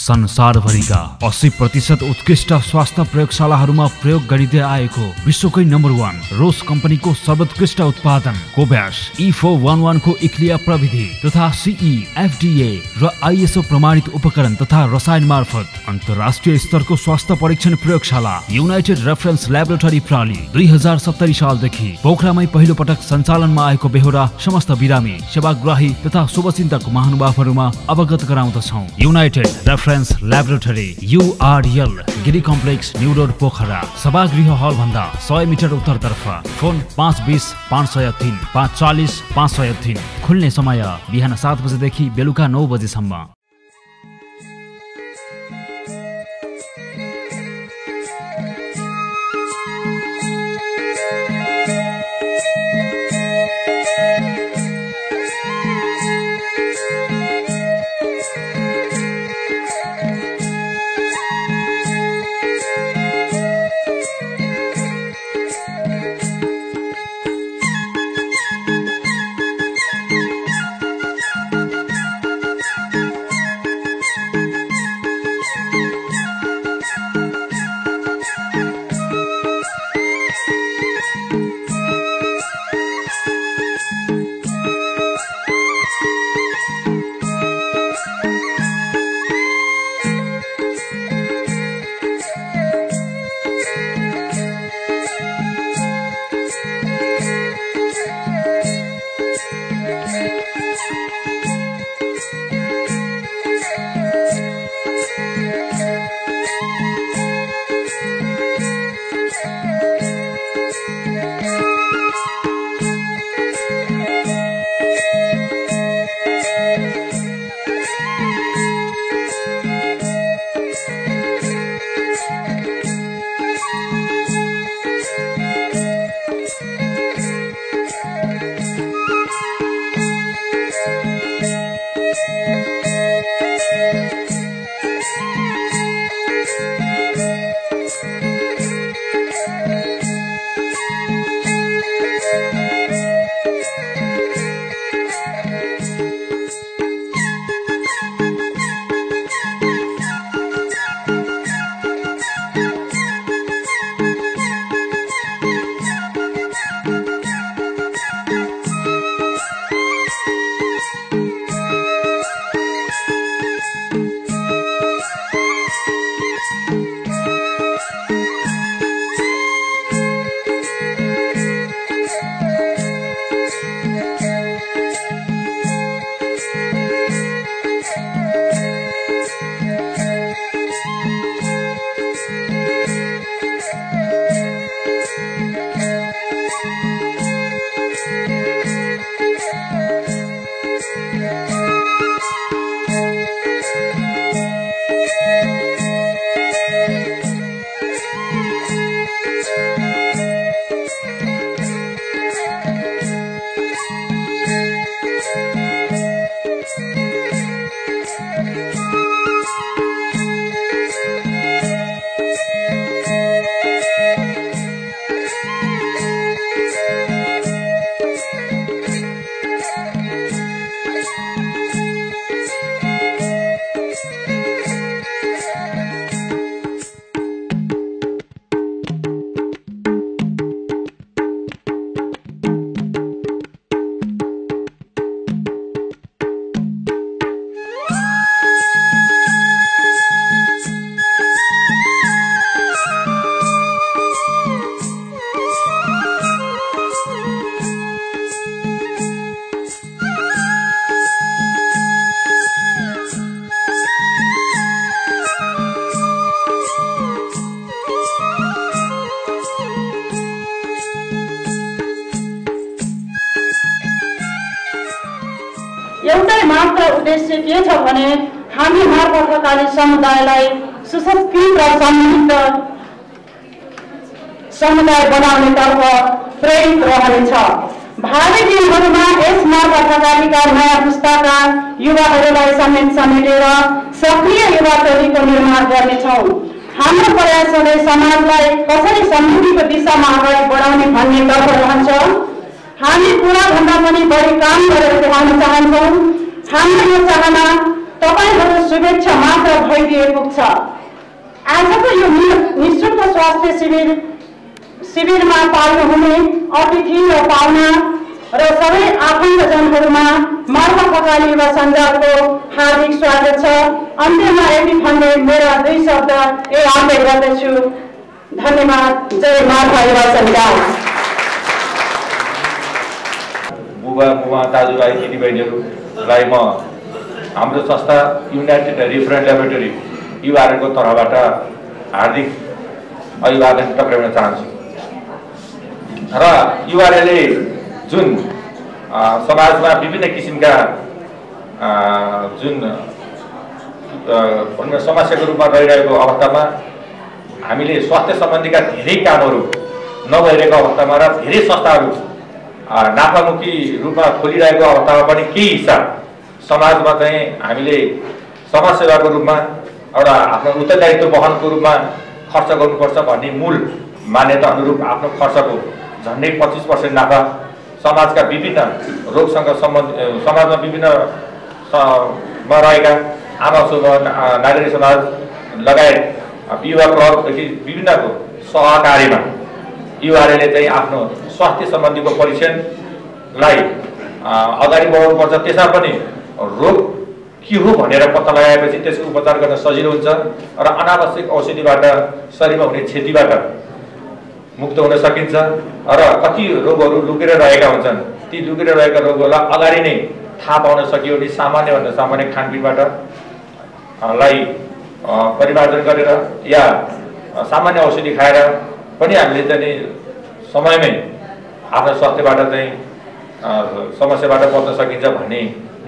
संसारभरिका 80% उत्कृष्ट स्वास्थ्य प्रयोगशालाहरूमा प्रयोग गरिँदै आएको विश्वकै नम्बर 1 रोस कम्पनीको सर्वोत्कृष्ट उत्पादन कोभ्याक्स E411 को इक्लिया प्रविधि तथा CE, FDA र ISO प्रमाणित उपकरण तथा रसायन मार्फत अन्तर्राष्ट्रिय स्तरको स्वास्थ्य परीक्षण प्रयोगशाला युनाइटेड रेफरेन्स ल्याबोरेटरी प्रणाली 2070 सालदेखि पोखरामै पहिलो पटक सञ्चालनमा आएको बेहोरा समस्त बिरामी सेवाग्राही तथा शुभचिन्तक महानुभावहरूमा अवगत गराउँदछौं। United reference laboratory URL Giri complex new road Pokhara सभागृह हल भन्दा 100 मिटर उत्तरतर्फ। फोन 520 503 540 503। खुल्ने समय बिहान 7 बजेदेखि बेलुका 9 बजेसम्म। एउटै मात्र उद्देश्य के छ भने हामी मार्फा धकाली समुदायलाई सुसंस्कृत र समृद्ध समुदाय बनाउनेतर्फ प्रेरित रहनेछ। भावी दिनहरूमा यस मार्फा धकालीका नयाँ पुस्ताका युवाहरूलाई समेटेर सक्रिय युवा टोलीको निर्माण गर्नेछौँ। हाम्रो प्रयासले समाजलाई कसरी समृद्धिको दिशामा अगाडि बढाउने भन्नेतर्फ रहन्छ। हामी पूरा भन्दा पनि बढी काम गरेर देखाउन चाहन्छौँ। हाम्रो यो चाहना तपाईहरु शुभेच्छा मात्र भइदिए पुग्छ। आजको यो निःशुल्क स्वास्थ्य शिविरमा पाल्नुहुने अतिथि र पाहुना र सबै आफन्तजनहरूमा मार्फा थकाली युवा सञ्जालको हार्दिक स्वागत छ। अन्त्यमा यति भन्दै मेरा 2 शब्द हाल्दै गर्दछु। धन्यवाद। जय मार्फा युवा सञ्जाल। बुबा दाजुभाइ दिदीबहिनीहरूलाई म हाम्रो संस्था युनाइटेड रिफरेन्स ल्याबोरेटरी युआरएलको तर्फबाट हार्दिक अभिवादन टक्राउन चाहन्छु। र युआरएलले जुन समाजमा विभिन्न किसिमका जुन समस्याको रूपमा रहिरहेको अवस्थामा हामीले स्वास्थ्य सम्बन्धीका धेरै कामहरू नभइरहेको अवस्थामा र धेरै संस्थाहरू नाफामुखी रूपमा खोलिरहेको अवस्थामा पनि केही हिस्सा समाजमा चाहिँ हामीले समाजसेवाको रूपमा एउटा आफ्नो उत्तरदायित्व वहनको रूपमा खर्च गर्नुपर्छ भन्ने मूल मान्यता अनुरूप आफ्नो खर्चको झन्डै 25% नाफा समाजका विभिन्न रोगसँग सम्बन्धित समाजमा विभिन्न मा रहेका आमा समूह नागरिक समाज लगायत युवा क्लबदेखि विभिन्नको सहकारीमा युआरएलले चाहिँ आफ्नो स्वास्थ्य सम्बन्धीको परीक्षणलाई अगाडि बढाउनुपर्छ। त्यसमा पनि रोग के हो भनेर पत्ता लगाएपछि त्यसको उपचार गर्न सजिलो हुन्छ र अनावश्यक औषधिबाट शरीरमा हुने क्षतिबाट मुक्त हुन सकिन्छ। र कति रोगहरू लुकेर रहेका हुन्छन्, ती लुकेर रहेका रोगहरूलाई अगाडि नै थाहा पाउन सकियो भने सामान्यभन्दा सामान्य खानपिनबाट लाई परिमार्जन गरेर या सामान्य औषधि खाएर पनि हामीले चाहिँ समयमै आफ्नो स्वास्थ्यबाट चाहिँ समस्याबाट बच्न सकिन्छ भन्ने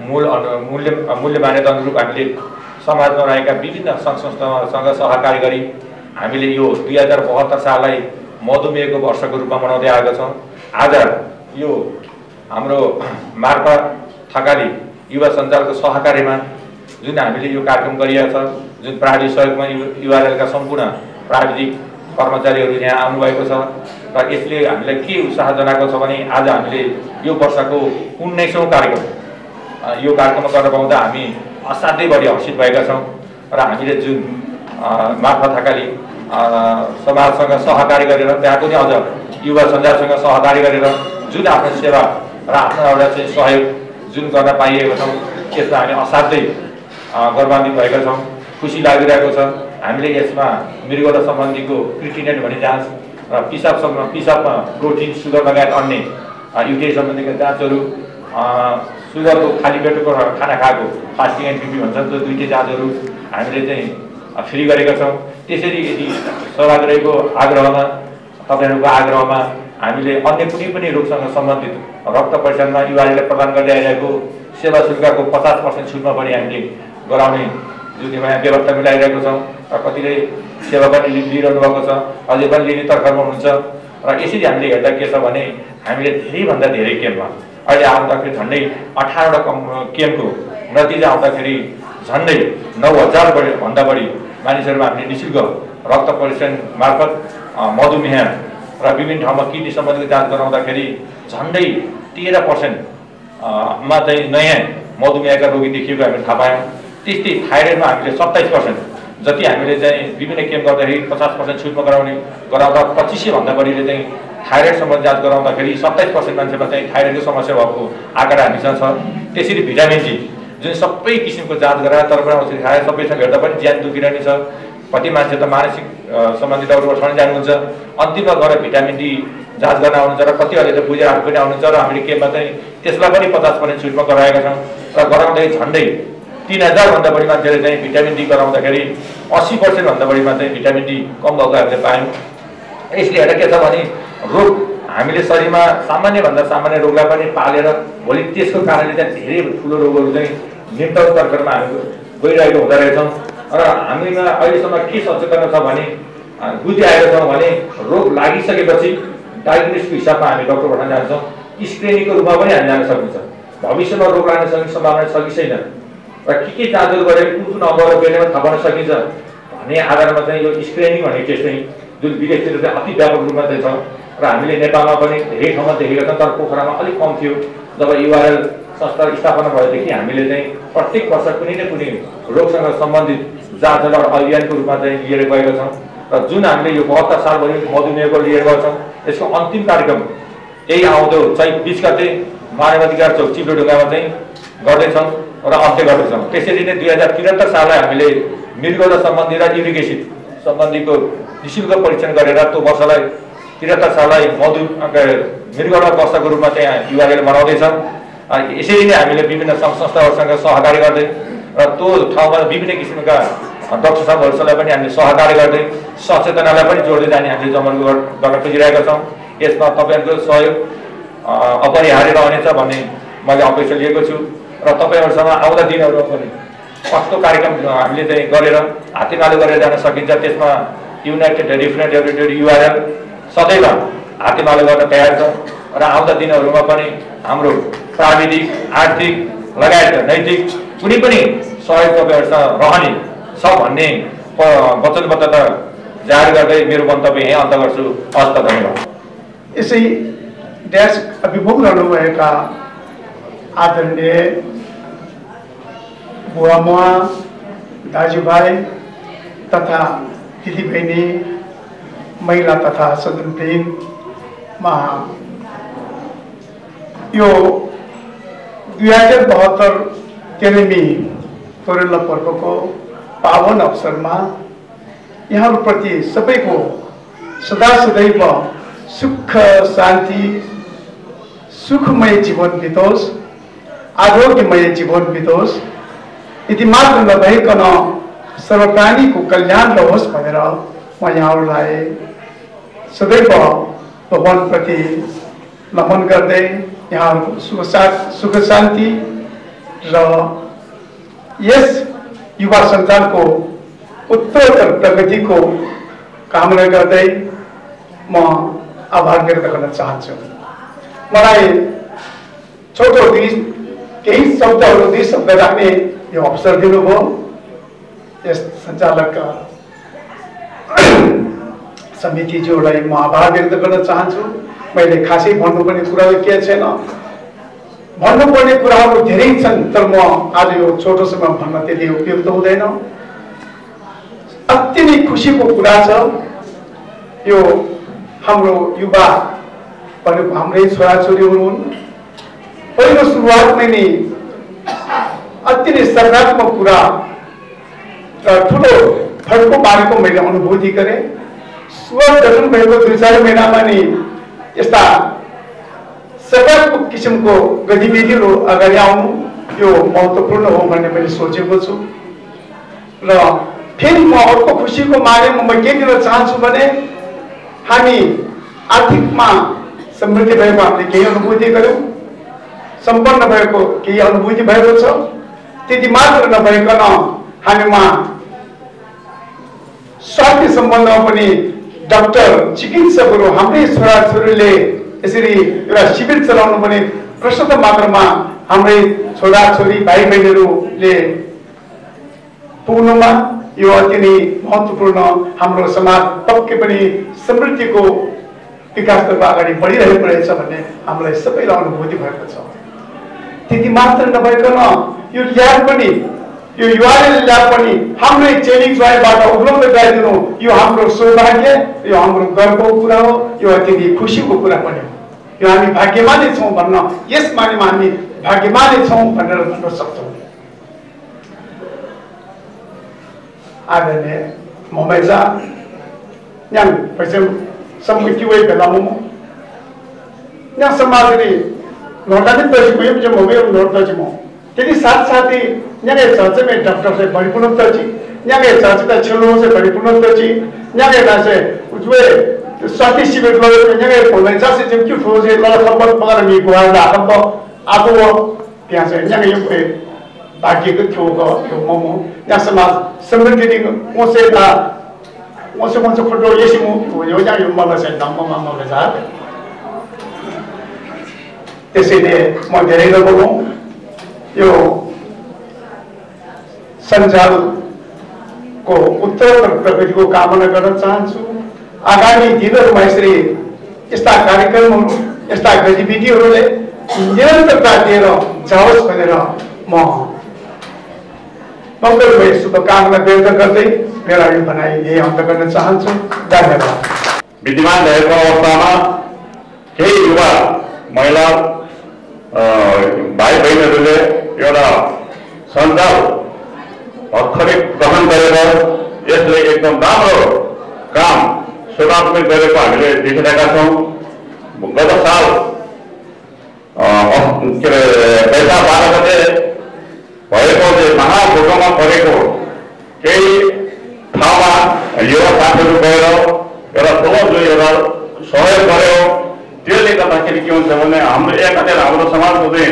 मूल्य मान्यता अनुरूप हामीले समाजमा रहेका विभिन्न सङ्घ संस्थासँग सहकारी गरी हामीले यो 2072 साललाई मधुमेहको वर्षको रूपमा मनाउँदै आएका छौँ। आज यो हाम्रो मार्फा थकाली युवा सञ्जालको सहकारीमा जुन हामीले यो कार्यक्रम गरिएको छ, जुन प्राविधिक सहयोगमा युआरएलका सम्पूर्ण प्राविधिक कर्मचारीहरू यहाँ आउनुभएको छ र यसले हामीलाई के उत्साह जनाएको छ भने आज हामीले यो वर्षको 19औं कार्यक्रम यो कार्यक्रममा गर्न पाउँदा हामी असाध्यै बढी हर्षित भएका छौँ। र हामीले जुन मार्फा थकाली समाजसँग सहकारी गरेर त्यहाँ पनि अझ युवा सञ्जालसँग सहकारी गरेर जुन आफ्नो सेवा र आफ्नो एउटा चाहिँ सहयोग जुन गर्न पाइएको छौँ त्यसमा हामी असाध्यै गौरवान्वित भएका छौँ, खुसी लागिरहेको छ। हामीले यसमा मृगौला सम्बन्धीको क्रिटिनेट भन्ने जाँच र पिसाबमा प्रोटिन सुगर लगायत अन्य युटिआई सम्बन्धीका जाँचहरू, सुगरको खाली पेटको खाना खाएको फास्टिङ एन्ड बिपी भन्छ त्यो दुईटै जाँचहरू हामीले चाहिँ फ्री गरेका छौँ। त्यसरी यदि सहभागीको आग्रहमा तपाईँहरूको आग्रहमा हामीले अन्य कुनै पनि रोगसँग सम्बन्धित रक्त परीक्षणमा युआरएलले प्रदान गर्दै आइरहेको सेवा शुल्कको 50% छुटमा पनि हामीले गराउने जुन यहाँ व्यवस्था मिलाइरहेको छौँ र कतिले सेवा पनि लिइरहनु भएको छ, अझै पनि लिने तर्खरमा हुनुहुन्छ। र यसरी हामीले हेर्दा के छ भने हामीले धेरैभन्दा धेरै केम्पमा अहिले आउँदाखेरि झन्डै 18वटा केम्पको नतिजा आउँदाखेरि झन्डै 9000 भन्दा बढी मानिसहरूमा हामीले निःशुल्क रक्त परीक्षण मार्फत मधुमेह र विभिन्न ठाउँमा किडनी सम्बन्धीको जाँच गराउँदाखेरि झन्डै 13% मा चाहिँ नयाँ मधुमेहका रोगी देखिएको हामीले थाहा पायौँ। त्यस्तै थाइरोइडमा हामीले 27% जति हामीले चाहिँ विभिन्न केम्प गर्दाखेरि 50% छुटमा गराउँदा 2500 भन्दा बढीले चाहिँ थाइरोइड सम्बन्धी जाँच गराउँदाखेरि 27% मान्छेमा चाहिँ थाइरोइडको समस्या भएको आँकडा हामीसँग छ। त्यसरी भिटामिन डी जुन सबै किसिमको जाँच गराएर तर पनि औषधि खाएर सबैसँग हेर्दा पनि ज्यान दुखिरहने छ। कति मान्छे त मानसिक सम्बन्धित अरूबाट सधैँ जानुहुन्छ, अन्तिममा गएर भिटामिन डी जाँच गर्न आउनुहुन्छ र कतिहरूले त बुझेर पनि आउनुहुन्छ र हामीले केमा चाहिँ त्यसलाई पनि 50% छुटमा गराएका छौँ। र गराउँदाखेरि झन्डै 3000 भन्दा बढी मान्छेले चाहिँ भिटामिन डी गराउँदाखेरि 80% भन्दा बढीमा चाहिँ भिटामिन डी कम भएको हामीले पायौँ। यसले हेर्दा के छ भने रोग हामीले शरीरमा सामान्यभन्दा सामान्य रोगलाई पनि पालेर भोलि त्यसको कारणले चाहिँ धेरै ठुलो रोगहरू चाहिँ निम्न तर्करमा हामी गइरहेको हुँदो रहेछौँ। र हामीमा अहिलेसम्म के सचेतना छ भने बुझिआएका छौँ भने रोग लागिसकेपछि डायग्नोसिसको हिसाबमा हामी डक्टर भन्न जान्छौँ, स्क्रिनिङको रूपमा पनि हामी जान सकिन्छ। भविष्यमा रोग लाग्न सक्ने सम्भावना छ कि छैन र के जाँचहरू गरेर कुन अङ्गहरू बेलामा थाहा पाउन सकिन्छ भन्ने आधारमा चाहिँ यो स्क्रिनिङ भन्ने केस चाहिँ जुन विदेशतिर चाहिँ अति व्यापक रूपमा चाहिँ छ र हामीले नेपालमा पनि धेरै ठाउँमा देखेका छौँ। तर पोखरामा अलिक कम थियो। जब युआरएल संस्था स्थापना भएदेखि हामीले चाहिँ प्रत्येक वर्ष कुनै न कुनै रोगसँग सम्बन्धित जाँच र अभियानको रूपमा चाहिँ लिएर गएका छौँ र जुन हामीले यो 72 सालभरि मधुमेहको लिएर गएका छौँ यसको अन्तिम कार्यक्रम यही आउँदो चैत 20 गते मानवाधिकार चौक चिप्लोढुङ्गामा चाहिँ गर्दैछौँ र अन्त्य गर्दैछौँ। त्यसरी नै 2073 साललाई हामीले मृगौला सम्बन्धी र युरिक एसिड सम्बन्धीको निःशुल्क परीक्षण गरेर त्यो वर्षलाई 73 साललाई मृगौला वर्षको रूपमा चाहिँ युवाले मनाउँदैछन्। यसरी नै हामीले विभिन्न सङ्घ संस्थाहरूसँग सहकारी गर्दै र त्यो ठाउँमा विभिन्न किसिमका डाक्टर साहबहरूसँग पनि हामीले सहकारी गर्दै सचेतनालाई पनि जोड्दै जाने हामीले जमन गर्न खोजिरहेका छौँ। यसमा तपाईँहरूको सहयोग अपरिहार्य रहनेछ भन्ने मैले अपेक्षा लिएको छु र तपाईँहरूसँग आउँदा दिनहरूमा पनि कस्तो कार्यक्रम हामीले चाहिँ गरेर हातेमालो गरेर जान सकिन्छ त्यसमा युनाइटेड रिफ्रेन्ट एभ्रिडेड युआरएल सदैव हातेमालो गर्न तयार छ र आउँदा दिनहरूमा पनि हाम्रो प्राविधिक आर्थिक लगायत नैतिक कुनै पनि सहयोग तपाईँहरूसँग रहने छ भन्ने वचनबद्धता जाहेर गर्दै मेरो मन्तव्य यहीँ अन्त गर्छु। हस्त धन्यवाद। यसै ड्यास अभिमुख रहनुभएका आदरणीय बुवामुवा दाजुभाइ तथा दिदीबहिनी महिला तथा सदनवृन्दमा यो 2072 तेलेमी तोरेला पर्वको पावन अवसरमा यहाँहरूप्रति सबैको सदा सदैव सुख शान्ति सुखमय जीवन बितोस्, आरोग्यमय जीवन बितोस्, यति मात्र नभइकन सर्वप्राणीको कल्याण रहोस् भनेर म यहाँहरूलाई सदैव भगवानप्रति नमन गर्दै यहाँहरूको सुख शान्ति र यस युवा सञ्जालको उत्तरोत्तर प्रगतिको कामना गर्दै म आभार व्यक्त गर्न चाहन्छु। मलाई छोटो केही शब्दहरू 2 शब्द राख्ने यो अवसर दिनुभयो। यस सञ्चालक समितिज्यूलाई म आभार व्यक्त गर्न चाहन्छु। मैले खासै भन्नुपर्ने कुराहरू के छैन, भन्नुपर्ने कुराहरू धेरै छन्, तर म आज यो छोटो समय भन्न त्यति उपयुक्त हुँदैन। अति नै खुसीको कुरा छ, यो हाम्रो युवा भनेको हाम्रै छोराछोरीहरू हुन्। पहिलो सुरुवातमै नै अति नै सकारात्मक कुरा र ठुलो फड्को बारेको मैले अनुभूति गरेँ। स्वर गठन भएको 2-4 महिनामा नै यस्ता सकारात्मक किसिमको गतिविधिहरू अगाडि आउनु यो महत्त्वपूर्ण हो भन्ने मैले सोचेको छु। र फेरि म अर्को खुसीको मारेमा म के दिन चाहन्छु भने हामी आर्थिकमा समृद्धि भएको हामीले केही अनुभूति गर्यौँ, सम्पन्न भएको केही अनुभूति भएको छ। त्यति मात्र नभइकन हामीमा स्वास्थ्य सम्बन्धमा पनि डाक्टर चिकित्सकहरू हाम्रै छोराछोरीले यसरी एउटा शिविर चलाउनु पनि प्रशस्त मात्रामा हाम्रै छोराछोरी भाइ बहिनीहरूले पुग्नुमा यो अति नै महत्त्वपूर्ण हाम्रो समाज पक्कै पनि समृद्धिको विकासतर्फ अगाडि बढिरहेको रहेछ भन्ने हामीलाई सबैलाई अनुभूति भएको छ। त्यति मात्र नभइकन यो ल्याब पनि यो युवाले ल्याब पनि हाम्रै चेलिङ ज्वाइँबाट उपलब्ध गराइदिनु यो हाम्रो सौभाग्य, यो हाम्रो गर्वको कुरा हो, यो अति नै खुसीको कुरा पनि हो। यो हामी भाग्यमानी छौँ भन्न, यस मानेमा हामी भाग्यमानी छौँ भनेर भन्न सक्छौँ। आदरणीय ममेजा yang pacem samutiwe belamu yang samadri नोटानी तजी कोई भी जो मोबाइल नोट तजी मो तेरी साथ साथ ही यहाँ के चर्चे में डॉक्टर से बड़ी पुनः तजी यहाँ के चर्चे में चलों से बड़ी पुनः तजी यहाँ के नासे उज्वे स्वाति शिविर लोग यहाँ के पोलें चासे जब क्यों फोजे लाल खबर पकड़ मी गुआर ला खबर आपको वो क्या से यहाँ के ये बाकी के क्यों को यो मोमो यहाँ समाज समृद्धि दी उनसे ता उनसे खुद ये सिमो वो यो यहाँ यो माला से नाम मामा के साथ त्यसैले म धेरै नबोलौं यो सञ्जालको उत्तरोत्तर प्रगतिको कामना गर्न चाहन्छु। आगामी दिनहरूमा यसरी यस्ता कार्यक्रमहरू यस्ता गतिविधिहरूले निरन्तरता दिएर जाओस् भनेर म मङ्गलमय शुभकामना व्यक्त गर्दै मेरा यो भनाइ यही अन्त गर्न चाहन्छु। धन्यवाद। विद्यमान रहेको अवस्थामा केही युवा महिला भाइ बहिनीहरूले एउटा सञ्जाल भर्खरै ग्रहण गरेर यसले एकदम राम्रो काम सुरुवातमै गरेको हामीले देखिरहेका छौँ। गत साल के अरे वैशाख 12 गते भएको महाभूकम्पमा परेको केही ठाउँमा युवा साथीहरू गएर एउटा ठुलो जो एउटा सहयोग गर्यो। त्यसले गर्दाखेरि के हुन्छ भने हाम्रो एकातिर हाम्रो समाजको चाहिँ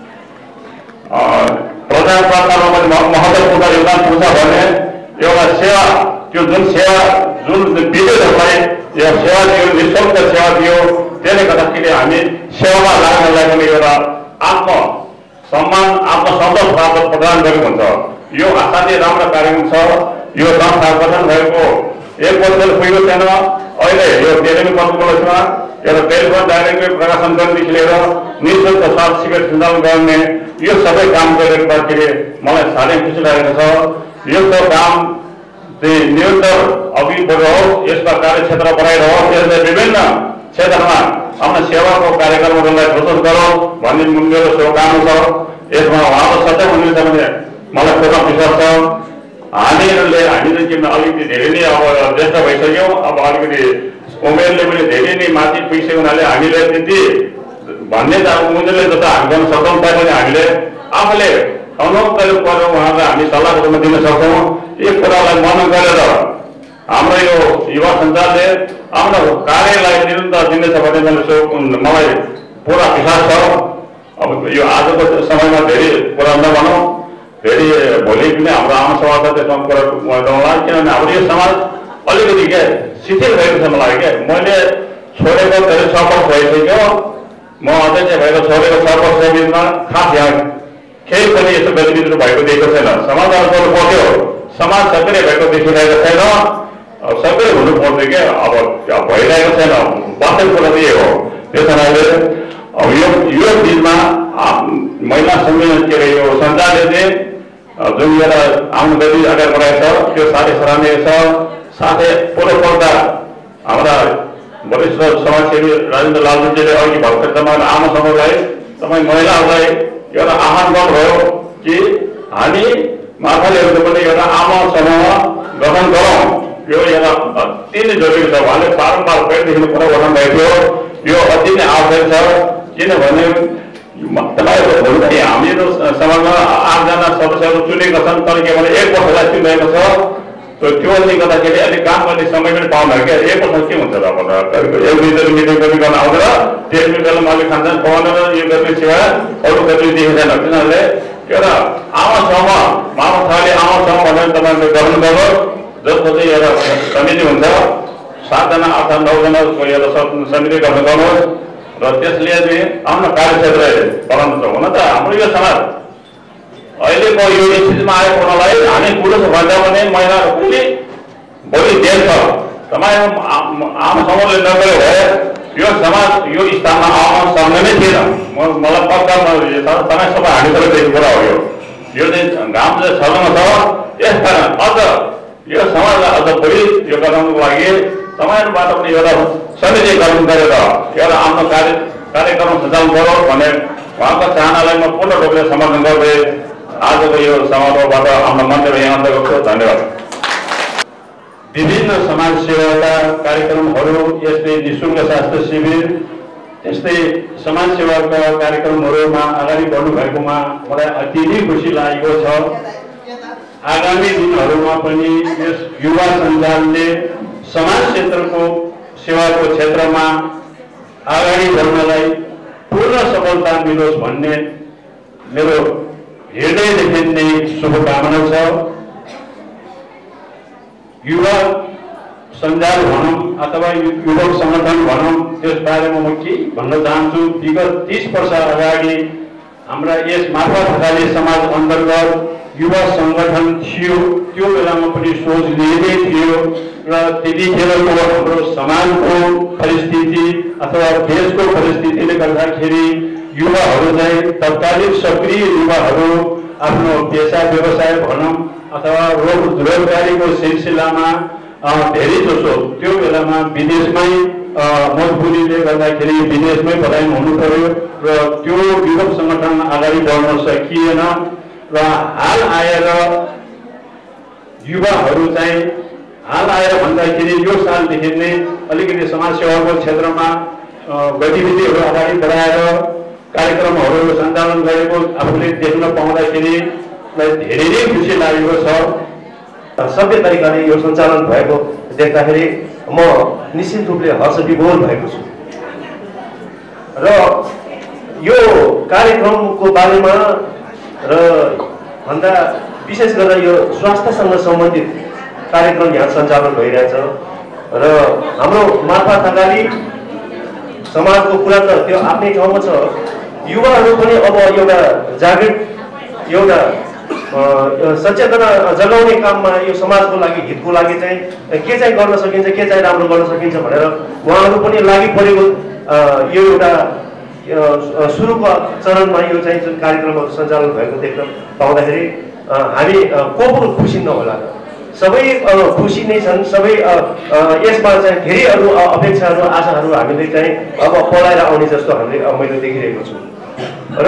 प्रजातन्त्रमा पनि महत्त्वपूर्ण योगदान पुग्छ भने एउटा सेवा त्यो जुन विदेशहरूलाई यो सेवा दियो, निःशुल्क सेवा दियो। त्यसले गर्दाखेरि हामी सेवामा लाग्नलाई पनि एउटा आत्मसम्मान आत्मसन्तोष प्राप्त प्रदान गरेको हुन्छ। यो असाध्यै राम्रो कार्यक्रम छ। यो संस्था गठन भएको 1 वर्ष पुगेको छैन। अहिले यो टेलिभिजन कम्पनीमा एउटा टेलिफोन डाइरेक्टरी प्रकाशन गर्नेदेखि लिएर निःशुल्क स्वास्थ्य शिविर सञ्चालन गर्ने यो सबै काम गरिरहेको मलाई साह्रै खुसी लागेको छ। यो काम चाहिँ निरन्तर अघि बढोस्, यसका कार्यक्षेत्र बढाइरहोस्, यसले विभिन्न क्षेत्रमा आफ्नो सेवाको कार्यक्रमहरूलाई प्रस्तुत गरोस् भन्ने मेरो शुभकामना छ। यसमा उहाँको सचेत हुनुहुन्छ भने मलाई पूर्ण विश्वास छ। हामीले किन अलिकति धेरै नै अब ज्येष्ठ भइसक्यौँ, अब अलिकति उमेरले पनि धेरै नै माथि पुगिसक्यो हुनाले हामीले त्यति भन्ने त उनीहरूले जस्तो हामी गर्न सक्छौँ, तापनि हामीले आफूले अनुभव गरेको पर्यो उहाँलाई हामी सल्लाहको रूपमा दिन सक्छौँ। यो कुरालाई मनन गरेर हाम्रो यो युवा सञ्जालले आफ्नो कार्यलाई निरन्तर दिनेछ भन्ने मलाई पुरा विश्वास छ। अब यो आजको समयमा धेरै कुरा नभनौँ, फेरि भोलि पनि हाम्रो आम समाज छ त्यसमा कुरा गर्नुला। किनभने हाम्रो यो समाज अलिकति क्या शिथिल भएको छ मलाई क्या। मैले छोडेको धेरै 6 वर्ष भइसक्यो। म अध्यक्ष भएर छोडेको 6 वर्ष बिचमा खास यहाँ केही पनि यस्तो गतिविधिहरू भएको देखेको छैन। समाजहरू गर्नु पर्थ्यो, समाज सक्रिय भएको देखिरहेको छैन, सक्रिय हुनु पर्थ्यो क्या। अब भइरहेको छैन, वास्तविक कुरा चाहिँ हो। त्यस कारणले अब यो दिनमा महिला सम्मेलन के अरे यो सञ्चालले चाहिँ जुन एउटा आफ्नो गतिविधि अगाडि बढाएको छ त्यो साह्रै सराहनीय छ। साथै पूर्वपल्ट हाम्रा वरिष्ठ समाजसेवी राजेन्द्र लालजीले अघि भर्खर तपाईँ आमा समूहलाई तपाईँ महिलाहरूलाई एउटा आह्वान गर्नुभयो कि हामी मार्फाले पनि एउटा आमा समूह गठन गरौँ। यो एउटा अति नै जरुरी छ। उहाँले बारम्बार पहिलेदेखि कुरा गर्नु भएको थियो। यो अति नै आवश्यक छ। किनभने तपाईँको हामीहरू समाजमा 8 जना सदस्यहरू चुनेका छन्, तर के भने 1 वर्षलाई चुनिरहेको छ। त्योले गर्दाखेरि अलिक काम गर्ने समय पनि पाउँदैन क्या। 1 वर्ष के हुन्छ र अब मिटिङ गर्न आउँदैन, त्यसले बेलामा अलिक खान्छन् पाउँदैन। यो गर्ने सेवा अरू गतिविधि देखेको छैन। किनभने एउटा आमा समूह मामा थाले आमा समूह भनेर तपाईँले गठन गर्नु, जसको चाहिँ एउटा समिति हुन्छ 7 जना 8 जना 9 जनाको एउटा समिति गठन गर्नुहोस् र त्यसले चाहिँ आफ्नो कार्यक्षेत्र बनाउनु छ। हुन त हाम्रो यो समाज अहिलेको यो स्थितिमा आएको हुनालाई हामी पुरुष भन्दा पनि महिलाहरू पनि बढी देश छ। तपाईँ आम समूहले नगरे भए यो समाज यो स्थानमा आउन सक्ने नै थिएन। मलाई पक्का तपाईँ सबै हामी सबैदेखि कुरा हो। यो चाहिँ घाम चाहिँ छलमा छ। यसकारण अझ यो समाजलाई अझ बढी यो गराउनुको लागि तपाईँहरूबाट पनि एउटा समिति गठन गरेर एउटा आफ्नो कार्यक्रम सञ्चालन गरोस् भन्ने उहाँको चाहनालाई म पूर्ण रूपले समर्थन गर्दै आजको यो समारोहबाट आफ्नो मन्तव्य यहाँ अन्त गर्छु। धन्यवाद। विभिन्न समाज सेवाका कार्यक्रमहरू, यस्तै निःशुल्क स्वास्थ्य शिविर, यस्तै समाज सेवाका कार्यक्रमहरूमा अगाडि बढ्नु भएकोमा मलाई अति नै खुसी लागेको छ। आगामी दिनहरूमा पनि यस युवा सञ्जालले समाज क्षेत्रको सेवाको क्षेत्रमा अगाडि बढ्नलाई पूर्ण सफलता मिलोस् भन्ने मेरो हृदयदेखि नै शुभकामना छ। युवा सञ्जाल भनौँ अथवा युवक सङ्गठन भनौँ, त्यस बारेमा म के भन्न चाहन्छु। विगत 30 वर्ष अगाडि हाम्रा यस मार्फा धकाली समाज अन्तर्गत युवा सङ्गठन थियो। त्यो बेलामा पनि सोच लिएकै थियो र त्यतिखेरको हाम्रो समाजको परिस्थिति अथवा देशको परिस्थितिले गर्दाखेरि युवाहरू चाहिँ तत्कालीन सक्रिय युवाहरू आफ्नो पेसा व्यवसाय भनौँ अथवा रोजगारीको सिलसिलामा धेरै जसो त्यो बेलामा विदेशमै मजबुरीले गर्दाखेरि विदेशमै पलायन हुनु पर्यो र त्यो युवक सङ्गठन अगाडि बढ्न सकिएन र हाल आएर युवाहरू चाहिँ हाल आएर भन्दाखेरि यो सालदेखि नै अलिकति समाजसेवाको क्षेत्रमा गतिविधिहरू अगाडि बढाएर कार्यक्रमहरू सञ्चालन गरेको आफूले देख्न पाउँदाखेरि धेरै नै खुसी लागेको छ। सभ्य तरिकाले यो सञ्चालन भएको देख्दाखेरि म निश्चित रूपले हर्ष विभोर भएको छु र यो कार्यक्रमको बारेमा र भन्दा विशेष गरेर यो स्वास्थ्यसँग सम्बन्धित कार्यक्रम यहाँ सञ्चालन भइरहेछ र हाम्रो मार्फा थकाली समाजको कुरा त त्यो आफ्नै ठाउँमा छ। युवाहरू पनि अब एउटा जागृत एउटा सचेतना जगाउने काममा यो समाजको लागि हितको लागि चाहिँ के चाहिँ गर्न सकिन्छ के चाहिँ राम्रो गर्न सकिन्छ भनेर उहाँहरू पनि लागि परेको यो एउटा सुरुको चरणमा यो चाहिँ जुन कार्यक्रमहरू सञ्चालन भएको देख्न पाउँदाखेरि हामी को पनि खुसी नहोला, सबै खुसी नै छन्। सबै यसमा चाहिँ धेरै अरू अपेक्षाहरू आशाहरू हामीले चाहिँ अब पलाएर आउने जस्तो मैले देखिरहेको छु र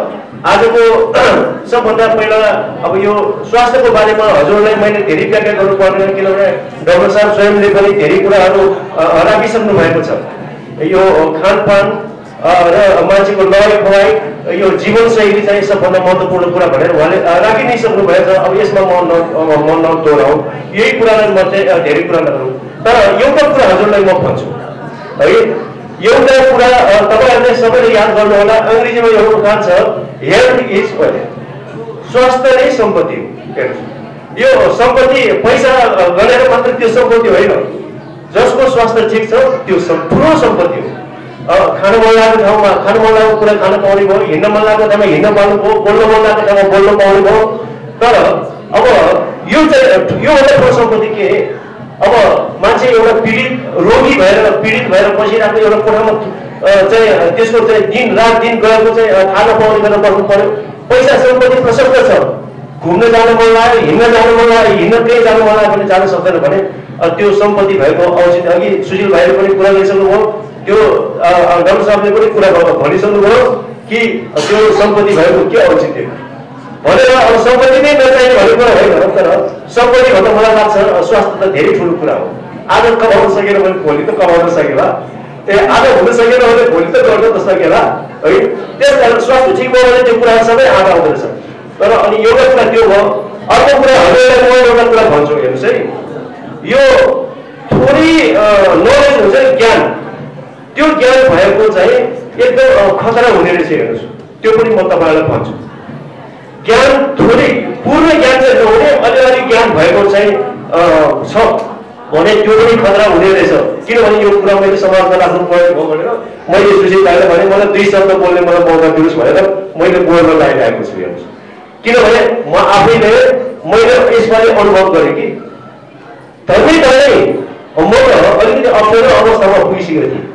आजको सबभन्दा पहिला अब यो स्वास्थ्यको बारेमा हजुरलाई मैले धेरै व्याख्या गर्नु पर्दैन किनभने डाक्टर साहब स्वयंले पनि धेरै कुराहरू राखिसक्नु भएको छ। यो खानपान र मान्छेको लय खुवाई यो जीवनशैली चाहिँ सबभन्दा महत्त्वपूर्ण कुरा भनेर उहाँले राखि नै सक्नु भएको छ। अब यसमा म नदोहोऱ्याउँ, यही कुरालाई म चाहिँ धेरै कुरा नगरौँ, तर एउटा कुरा हजुरलाई म भन्छु है। एउटा कुरा तपाईँहरूले सबैले याद गर्नु होला, अङ्ग्रेजीमा एउटा उखान छ, हेल्थ इज वेल्थ, स्वास्थ्य नै सम्पत्ति हो। यो सम्पत्ति पैसा गनेर मात्र त्यो सम्पत्ति होइन, जसको स्वास्थ्य ठिक छ त्यो ठुलो सम्पत्ति हो। खान मन लागेको ठाउँमा खान मन लागेको कुरा खान पाउने भयो, हिँड्न मन लागेको ठाउँमा हिँड्न पाउनु भयो, बोल्न मन लागेको ठाउँमा बोल्न पाउनु भयो। तर अब यो चाहिँ योभन्दा ठुलो सम्पत्ति के, अब मान्छे एउटा रोगी पीडित भएर बसिरहेको एउटा कोठामा चाहिँ त्यसको चाहिँ दिन रात दिन गएको चाहिँ थाहा नपाउने गरेर बस्नु पर्यो। पैसा सम्पत्ति प्रशस्त छ, घुम्न जानु मन लाग्यो, हिँड्न जानु मन लाग्यो, हिँड्न कहीँ जानु मन लाग्यो भने जान सक्दैन भने त्यो सम्पत्ति भएको औचित्य अघि सुशील भाइले पनि कुरा गरिसक्नुभयो, त्यो डाक्टर साहबले पनि कुरा भनिसक्नुभयो कि त्यो सम्पत्ति भएको के औचित्य भनेर। अब सम्पत्ति नै नचाहिने भन्ने कुरा होइन, तर सम्पत्ति भन्दा मलाई लाग्छ स्वास्थ्य त धेरै ठुलो कुरा हो। आज कमाउन सकेन भने भोलि त कमाउन सकेला, आज हुन सकेन भने भोलि त गर्न त सकेला है। त्यस कारण स्वास्थ्य ठिक भयो भने त्यो कुरा सबै आधा आउँदो रहेछ। तर अनि एउटा कुरा त्यो भयो। अर्को कुरा हजुरलाई म एउटा कुरा भन्छु, हेर्नुहोस् है, यो थोरै नलेज हुन्छ नि ज्ञान, त्यो ज्ञान भएको चाहिँ एकदम खतरा हुने रहेछ। हेर्नुहोस् त्यो पनि म तपाईँलाई भन्छु, ज्ञान थोरै पूर्ण ज्ञान चाहिँ नहुने, अलिअलि ज्ञान भएको चाहिँ छ भने त्यो पनि खतरा हुने रहेछ। किनभने यो कुरा मैले समाजमा राख्नु परेको हो भनेर मैले सुशील भाइलाई भने मलाई 2 शब्द बोल्ने मलाई मौका दिनुहोस् भनेर मैले बोल्न लागिरहेको छु। हेर्नुहोस्, किनभने म आफैले मैले यसबारे अनुभव गरेँ कि धन्यै म अलिकति अप्ठ्यारो अवस्थामा पुगिसकेको थिएँ,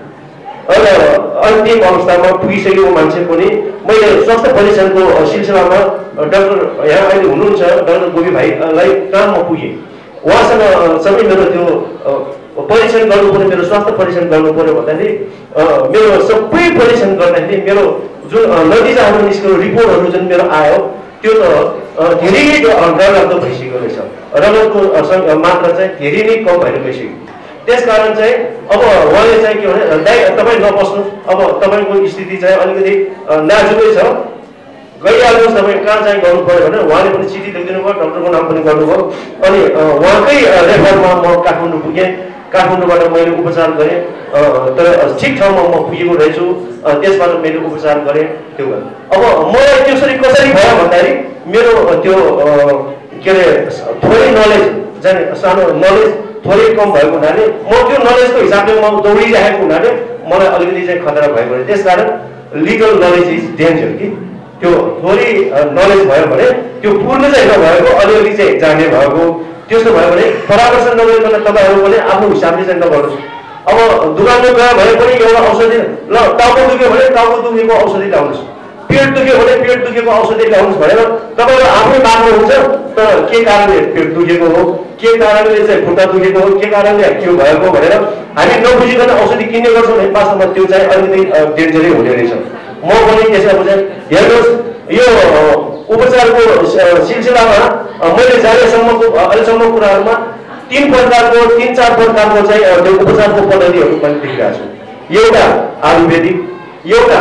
अन्तिम अवस्थामा पुगिसकेको मान्छे पनि मैले स्वास्थ्य परीक्षणको सिलसिलामा डाक्टर यहाँ अहिले हुनुहुन्छ डाक्टर गोपी भाइलाई काममा पुगेँ। उहाँसँग सबै मेरो त्यो परीक्षण गर्नु पर्यो, मेरो स्वास्थ्य परीक्षण गर्नु पर्यो भन्दाखेरि मेरो सबै परीक्षण गर्दाखेरि मेरो जुन नतिजाहरू निस्केको रिपोर्टहरू जुन मेरो आयो त्यो त धेरै नै डरलाग्दो भइसकेको रहेछ। रगतको मात्रा चाहिँ धेरै नै कम भएर गइसक्यो। त्यसकारण चाहिँ अब उहाँले चाहिँ के भने दाइ तपाईँ नबस्नुहोस्, अब तपाईँको स्थिति चाहिँ अलिकति नाजुकै छ, गइहाल्नुहोस्, तपाईँ कहाँ चाहिँ गर्नु पऱ्यो भने उहाँले पनि चिठी लेखिदिनु भयो, डक्टरको नाम पनि गर्नुभयो। अनि उहाँकै रेफरमा म काठमाडौँ पुगेँ, काठमाडौँबाट मैले उपचार गरेँ, तर ठिक ठाउँमा म पुगेको रहेछु, त्यसबाट मैले उपचार गरेँ। त्यो अब मलाई त्यसरी कसरी भयो भन्दाखेरि मेरो त्यो के अरे थोरै नलेज जाने सानो नलेज थोरै कम भएको हुनाले म त्यो नलेजको हिसाबले म दौडिरहेको हुनाले मलाई अलिकति चाहिँ खतरा भएको थियो। त्यसकारण लिगल नलेज इज डेन्जर कि त्यो थोरै नलेज भयो भने त्यो पूर्ण चाहिँ नभएको अलिअलि चाहिँ जाने भएको, त्यस्तो भयो भने परामर्श नगरिकन तपाईँहरू पनि आफ्नो हिसाबले चाहिँ नगर्नुहोस्। अब दोकानमा गयो भने पनि एउटा औषधि ल टाउको दुख्यो भने टाउको दुखेको औषधि ल्याउनुहोस्, पेट दुख्यो भने पेट दुखेको औषधि ल्याउनुहोस् भनेर तपाईँले आफै माग्नुहुन्छ। तर के कारणले पेट दुखेको हो, के कारणले चाहिँ खुट्टा दुखेको हो, के कारणले के भएको भनेर हामी नबुझिकन औषधि किन्ने गर्छौँ भने वास्तवमा त्यो चाहिँ अलिकति डेन्जरै हुने रहेछ। म पनि त्यसमा चाहिँ हेर्नुहोस् यो उपचारको सिलसिलामा मैले जानेसम्मको अहिलेसम्म कुराहरूमा 3 प्रकारको 3-4 प्रकारको चाहिँ त्यो उपचारको पद्धतिहरू पनि देखिरहेको छु। एउटा आयुर्वेदिक, एउटा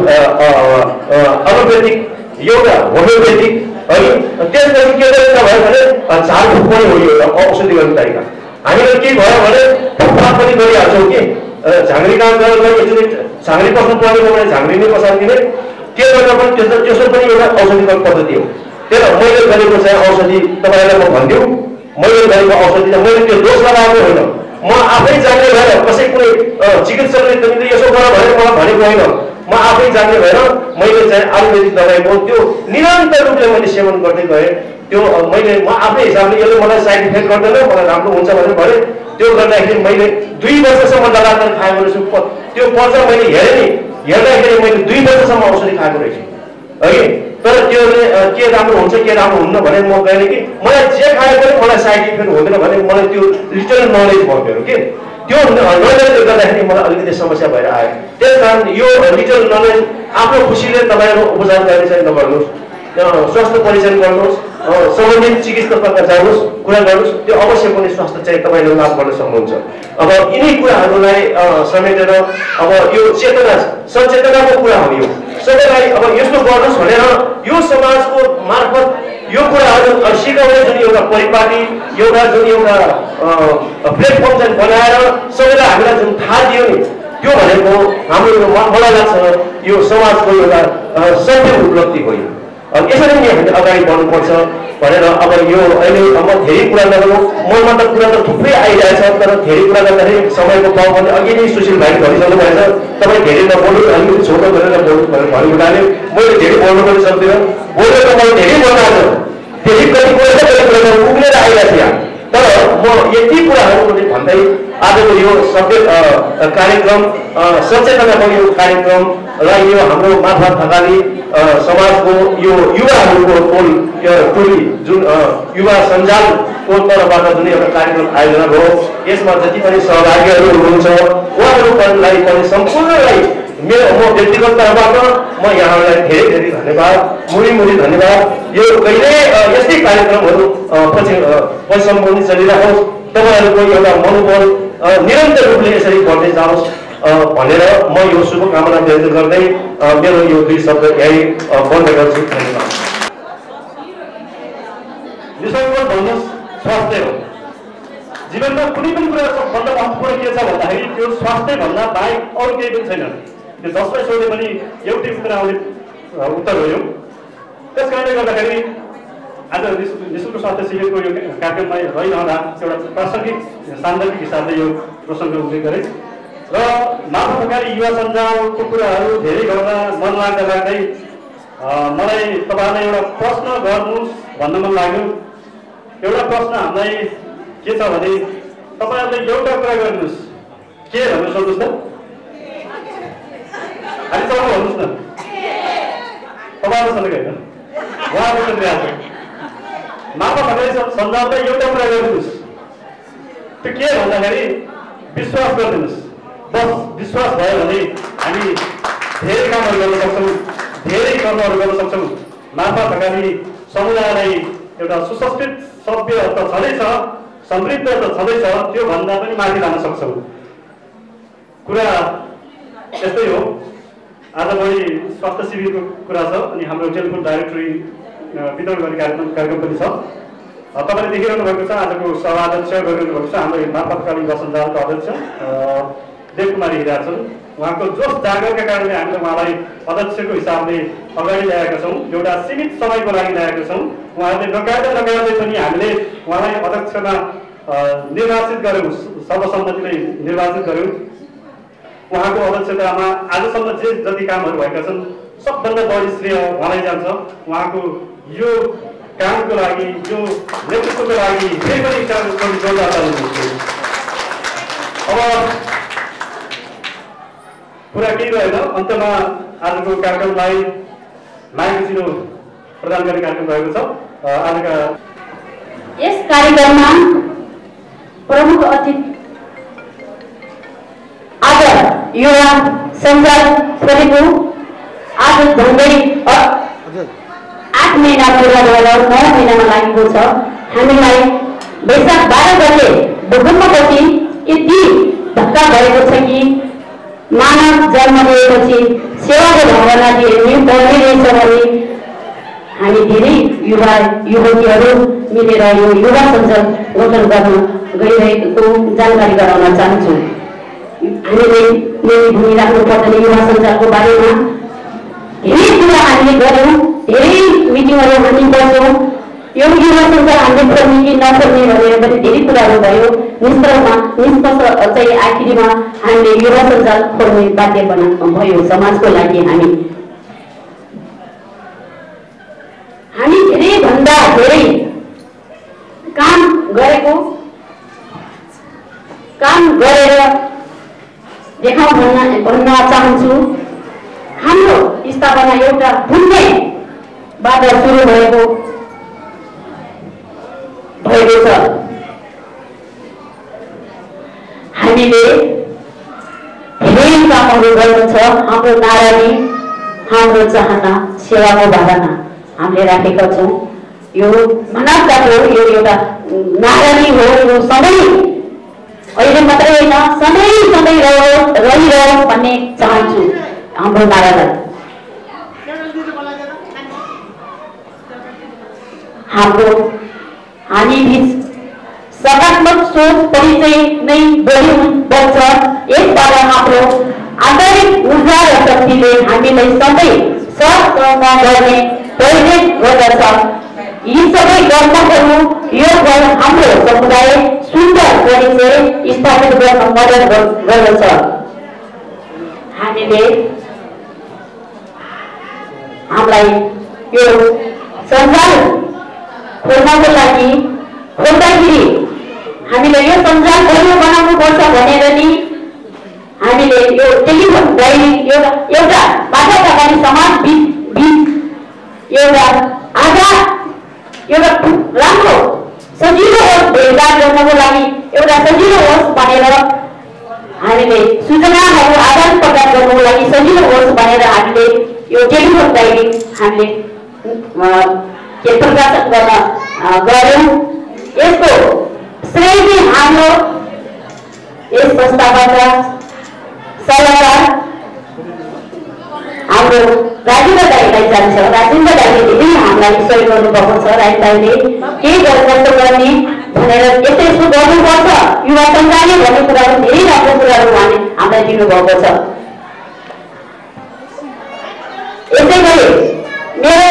एलोपेथिक, एउटा होमियोपेथिक है। त्यसपछि के गरेर भयो भने झारफुक पनि हो यो औषधि गर्ने तरिका। हामीले के भयो भने फुकफाक पनि गरिहाल्छौँ कि झाँग्री काम गरेर एकचोटि झाँग्री पस्नु परेको भने झाँग्री नै पसार्दिने, त्यो गर्दा पनि त्यसो पनि एउटा औषधिको पद्धति हो। त्यही त मैले गरेको चाहिँ औषधि तपाईँलाई म भनिदिउँ, मैले गरेको औषधि चाहिँ मैले त्यो दोष लगाएको होइन। म आफै जान्ने भएर कसै कुनै चिकित्सकले तिमीले यसो गर भनेर मलाई भनेको होइन। म आफै जान्ने भएर मैले चाहिँ आयुर्वेदिक दबाईको त्यो निरन्तर रूपले मैले सेवन गर्दै गएँ। त्यो मैले म आफ्नै हिसाबले यसले मलाई साइड इफेक्ट गर्दैन, मलाई राम्रो हुन्छ भनेर भने त्यो गर्दाखेरि मैले 2 वर्षसम्म लगातार खाएको रहेछु। त्यो पर्छ मैले हेरेँ नि, हेर्दाखेरि मैले 2 वर्षसम्म औषधि खाएको रहेछु है। तर त्यो के राम्रो हुन्छ के राम्रो हुन्न भने म गएँ कि मलाई जे खाए पनि मलाई साइड इफेक्ट हुँदैन भने मलाई त्यो लिटल नलेज भयो मेरो कि त्यो नलेजले गर्दाखेरि मलाई अलिकति समस्या भएर आयो। त्यस कारण यो लिटल नलेज आफ्नो खुसीले तपाईँहरू उपचार गर्ने चाहिँ नगर्नुहोस्, स्वास्थ्य परीक्षण गर्नुहोस्, सम्बन्धित चिकित्सकमा जानुहोस्, कुरा गर्नुहोस्, त्यो अवश्य पनि स्वास्थ्य चाहिँ तपाईँले लाभ गर्न सक्नुहुन्छ। अब यिनै कुराहरूलाई समेटेर अब यो चेतना सचेतनाको कुरा हो। यो सबैलाई अब यस्तो गर्नुहोस् भनेर यो समाजको मार्फत यो कुराहरू सिकाउने जुन एउटा परिपाटी एउटा जुन एउटा प्लेटफर्म चाहिँ बनाएर सबैलाई हामीलाई जुन थाहा दियो नि, त्यो भनेको हाम्रो मलाई लाग्छ यो समाजको एउटा सत्य उपलब्धि हो। यसरी नै हामीले अगाडि बढ्नुपर्छ भनेर अब यो अहिले म धेरै कुरा नगरौँ, मनमा त कुरा त थुप्रै आइरहेछ, तर धेरै कुरा गर्दाखेरि समयको पाउ भने अघि नै सुशील भाइ भनिसक्नु भएछ तपाईँ धेरै नबोल्नु, अलिकति छोटो गरेर बोल्नु भनेर भन्नु हुनाले मैले धेरै बोल्नु पनि सक्दिनँ। बोलेर त मलाई धेरै बोल्नु आएको फेरि कति कुरा उक्लेर आइरहेको थिएँ। तर म यति कुराहरू भन्दै आजको यो सबै कार्यक्रम सचेतनाको यो कार्यक्रमलाई यो हाम्रो मार्फत धकाली समाजको यो युवाहरूको टोली जुन युवा सञ्जालको तर्फबाट जुन एउटा कार्यक्रम आयोजना भयो, यसमा जति पनि सहभागीहरू हुनुहुन्छ उहाँहरूलाई पनि सम्पूर्णलाई म व्यक्तिगत तर्फबाट म यहाँहरूलाई धेरै धेरै धन्यवाद, मुरी धन्यवाद। यो कहिल्यै यस्तै कार्यक्रमहरू पछिसम्म पनि चलिरहोस्, तपाईँहरूको एउटा मनोबल निरन्तर रूपले यसरी बढ्दै जाओस् भनेर म यो शुभकामना व्यक्त गर्दै मेरो यो 2 शब्द यही बन्द गर्छु। धन्यवाद। निसङ्गत भन्नुहोस् स्वास्थ्य हो। जीवनमा कुनै पनि कुरा सबभन्दा महत्त्वपूर्ण के छ भन्दाखेरि त्यो स्वास्थ्यभन्दा बाहेक अरू केही पनि छैन। त्यो जसलाई सोधे पनि एउटै उत्तर आउने उत्तर हो यो। त्यस कारणले गर्दाखेरि आज निःशुल्क स्वास्थ्य शिविरको यो कार्यक्रममा रहिरहँदा एउटा प्रासङ्गिक सान्दर्भिक हिसाबले यो प्रसङ्ग उल्लेख गरेँ र मार्फा धकाली युवा सञ्जालको कुराहरू धेरै गर्न मन लाग्दै मलाई तपाईँलाई एउटा प्रश्न गर्नुहोस् भन्न मन लाग्यो। एउटा प्रश्न हामीलाई के छ भने तपाईँहरूले एउटा कुरा गर्नुहोस्, के भनेर सोध्नुहोस् न, अलि चल्नु भन्नुहोस् न, तपाईँहरूसँग होइन उहाँको सोधिरहेको मार्फा धकाली सञ्जाललाई एउटा कुरा गरिदिनुहोस्। त्यो के भन्दाखेरि विश्वास गरिदिनुहोस्। बस विश्वास भयो भने हामी धेरै कामहरू गर्न सक्छौँ, धेरै कर्महरू गर्न सक्छौँ। मार्फा धकाली समुदायलाई एउटा सुसंस्कृत सभ्य त छँदैछ, समृद्ध त छँदैछ, त्यो भन्दा पनि माथि लान सक्छौँ। कुरा यस्तै हो। आज भोलि स्वास्थ्य शिविरको कुरा छ अनि हाम्रो टेलिफोन डाइरेक्टरी वितरण गर्ने कार्यक्रम पनि छ। तपाईँले देखिरहनु भएको छ आजको सभा अध्यक्ष गरिरहनु भएको छ हाम्रो मार्फा धकाली युवा सञ्जालका अध्यक्ष देवकुमारी हिरा छन्। उहाँको जोस जागरका कारणले हामीले उहाँलाई अध्यक्षको हिसाबले अगाडि ल्याएका छौँ। एउटा सीमित समयको लागि ल्याएका छौँ। उहाँहरूले नकार्दै पनि हामीले उहाँलाई अध्यक्षमा निर्वाचित गऱ्यौँ, सर्वसम्मतिले निर्वाचित गऱ्यौँ। उहाँको अध्यक्षतामा आजसम्म जति कामहरू भएका छन् सबभन्दा बढी श्रेय उहाँलाई जान्छ। उहाँको यो कामको लागि, यो नेतृत्वको लागि फेरि पनि अब कुरा केही रहेन। अन्तमा आजको कार्यक्रमलाई माइक चिनो प्रदान गर्ने कार्यक्रम भएको छ। आजका यस कार्यक्रममा प्रमुख अतिथि आज युवा सञ्जाल गरेको आज झन्डै 8 महिना पूरा भएर 9 महिनामा लागेको छ। हामीलाई वैशाख 12 गते भूकम्पपछि यति धक्का भएको छ कि मानव जन्म लिएपछि सेवाको भावना दिने पर्ने रहेछ भने हामी धेरै युवा युवतीहरू मिलेर यो युवा सञ्जाल गठन गर्न गइरहेको जानकारी गराउन चाहन्छु। हामीले भूमिराख्नु पर्दैन युवा सञ्जालको बारेमा धेरै कुरा हामीले गऱ्यौँ, धेरै मिटिङहरू हामी बस्यौँ। यो युवा सञ्जाल हामीले खोल्ने कि नखोल्ने भनेर पनि धेरै कुराहरू भयो। निष्कर्ष चाहिँ आखिरीमा हामीले युवा सञ्जाल खोल्ने बाध्य भयो समाजको लागि। हामी धेरै भन्दा धेरै काम गरेर देखाउँ भन्न चाहन्छु। हाम्रो स्थापना एउटा पुण्यबाट सुरु भएको छ। हामीले धेरै कामहरू गर्नु छ। हाम्रो नारानी, हाम्रो चाहना, सेवाको भावना हामीले राखेका छौँ। यो मानवताको यो एउटा नारानी हो। यो सधैँ अहिले मात्रै होइन, सधैँ रहिरहोस् भन्ने चाहन्छु हाम्रो नारालाई। हामी बिच सकारात्मक सोच परिचय नै बढ्छ। यसबाट हाम्रो आन्तरिक ऊर्जा र शक्तिले हामीलाई सधैँ सहकर्म गर्ने प्रेरित गर्दछ। यी सबै कर्महरू यो हाम्रो समुदाय सुन्दर परिचय स्थापित गर्न मद्दत गर्दछ। हामीलाई यो सञ्जाल खोल्नको लागि खोल्दाखेरि हामीले यो सञ्जाल बलियो बनाउनुपर्छ भनेर नि हामीले यो टेलिफोन डायरी एउटा बाटाका पनि समाज बीच एउटा राम्रो सजिलो होस्, भेटघाट गर्नको लागि एउटा सजिलो होस् भनेर हामीले सूचनाहरू आदान प्रदान गर्नको लागि सजिलो होस् भनेर हामीले यो टेलिफोन डायरी हामीले प्रकाशन गर्न गऱ्यौँ। यसको श्रेय हाम्रो यस संस्थाबाट सल्लाहकार हाम्रो राजेन्द्र दाईलाई जान्छ। राजेन्द्र दाईले धेरै हामीलाई सहयोग गर्नुभएको छ। राजेन्द्र दाईले के कस्तो गर्ने भनेर यस्तो गर्नुपर्छ युवा सञ्जालले भन्ने कुराहरू धेरै राम्रो कुराहरू उहाँले हामीलाई दिनुभएको छ। यसै गरी मेरो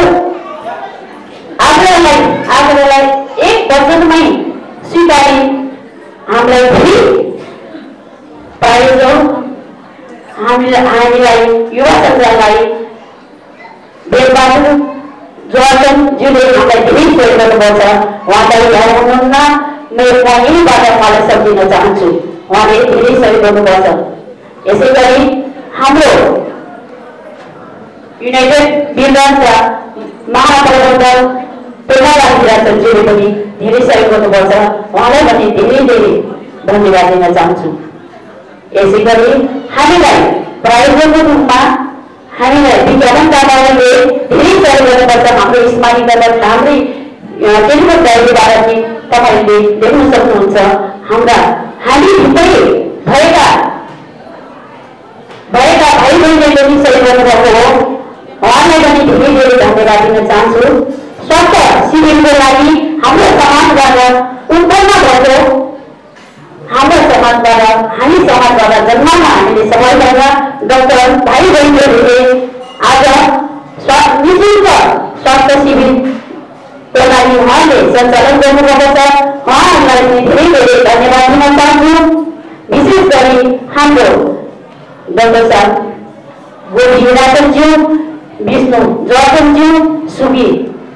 आग्रहलाई 1 वर्षमै स्वीकारी हामीलाई फेरि पाएछौँ। हामीलाई युवा सञ्जाललाई बेलबहादुर जोर्जनज्यूले हामीलाई धेरै सहयोग गर्नुभएको छ। उहाँलाई यहाँ हुनुहुन्न, म यहीँबाट उहाँलाई सम्झिन चाहन्छु। उहाँले धेरै सहयोग गर्नुभएको छ। यसै गरी हाम्रो युनाइटेड बिल्डर्सका महाप्रबन्धक पेमाराजीले पनि धेरै सहयोग गर्नुभएको छ। उहाँलाई पनि धेरै धन्यवाद दिन चाहन्छु। यसै गरी हामीलाई प्रायोजकको रूपमा हामीलाई विज्ञापन दाताहरूले धेरै सहयोग गर्नुपर्छ। हाम्रो स्मारक दल हाम्रै टेलिफोन डायरीबाट पनि तपाईँले देख्न सक्नुहुन्छ। हामी भित्रै भएका भाइ बहिनीले पनि सहयोग गर्नुभएको हो। उहाँलाई पनि धेरै धन्यवाद दिन चाहन्छु। स्वास्थ्य शिविरको लागि हाम्रो समाजबाट उत्पन्न भएको हाम्रो समाजबाट जन्ममा हामीले सबैजना डाक्टर भाइ बहिनीहरूले आज निःशुल्क स्वास्थ्य शिविरको लागि उहाँले सञ्चालन गर्नुभएको छ। उहाँहरूलाई पनि धेरै धन्यवाद दिन चाहन्छु। विशेष गरी हाम्रो डाक्टर साहब गोली राजनज्यू, विष्णु जोर्जनज्यू, सुगी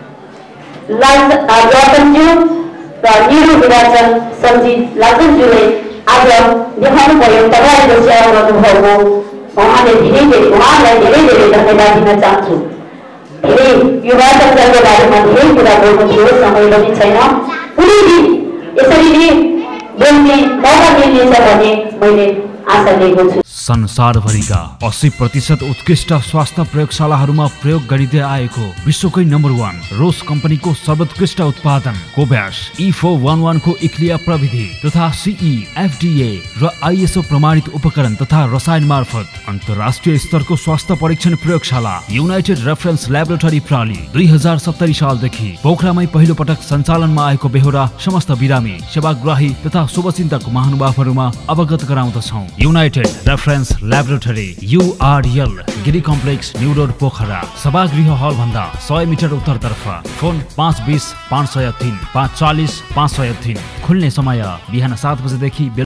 जोर्जनज्यू र निरु विराजन सञ्जीत लाजनज्यूले आज देखाउनु भयो। तपाईँहरूको सेवा गर्नुभएको उहाँलाई धेरै धन्यवाद दिन चाहन्छु। धेरै युवा संसदको बारेमा धेरै कुरा बोल्नु थियो, समय पनि छैन। कुनै दिन यसरी नै बोल्ने मौका मिल्नेछ भन्ने मैले आशा लिएको छु। संसारभरिका 80% उत्कृष्ट स्वास्थ्य प्रयोगशालाहरूमा प्रयोग गरिँदै आएको विश्वकै नम्बर 1 रोस कम्पनीको सर्वोत्कृष्ट उत्पादन कोभ्याक्स E411 को इक्लिया प्रविधि तथा CE, FDA र ISO प्रमाणित उपकरण तथा रसायन मार्फत अन्तर्राष्ट्रिय स्तरको स्वास्थ्य परीक्षण प्रयोगशाला युनाइटेड रेफरेन्स ल्याबोरेटरी प्रणाली 2070 सालदेखि पोखरामै पहिलो पटक सञ्चालनमा आएको बेहोरा समस्त बिरामी, सेवाग्राही तथा शुभचिन्तक महानुभावहरूमा अवगत गराउँदछौँ। United reference laboratory URL Giri complex new road Pokhara, सभागृह हल भन्दा 100 मिटर उत्तरतर्फ। फोन 520 503 540 503। खुल्ने समय बिहान 7 बजेदेखि